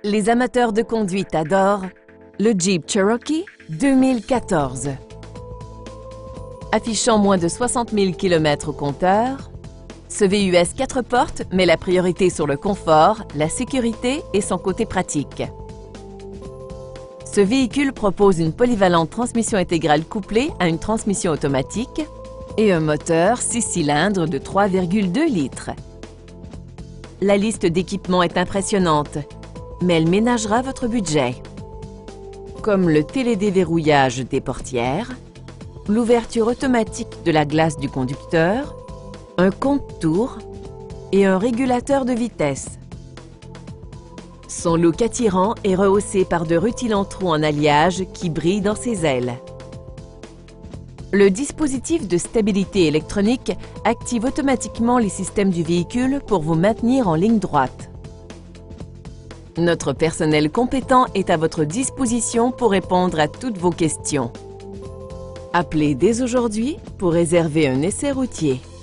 Les amateurs de conduite adorent le Jeep Cherokee 2014. Affichant moins de 60 000 km au compteur, ce VUS 4 portes met la priorité sur le confort, la sécurité et son côté pratique. Ce véhicule propose une polyvalente transmission intégrale couplée à une transmission automatique et un moteur 6 cylindres de 3,2 litres. La liste d'équipements est impressionnante, mais elle ménagera votre budget. Comme le télédéverrouillage des portières, l'ouverture automatique de la glace du conducteur, un compte-tours et un régulateur de vitesse. Son look attirant est rehaussé par de rutilants trous en alliage qui brillent dans ses ailes. Le dispositif de stabilité électronique active automatiquement les systèmes du véhicule pour vous maintenir en ligne droite. Notre personnel compétent est à votre disposition pour répondre à toutes vos questions. Appelez dès aujourd'hui pour réserver un essai routier.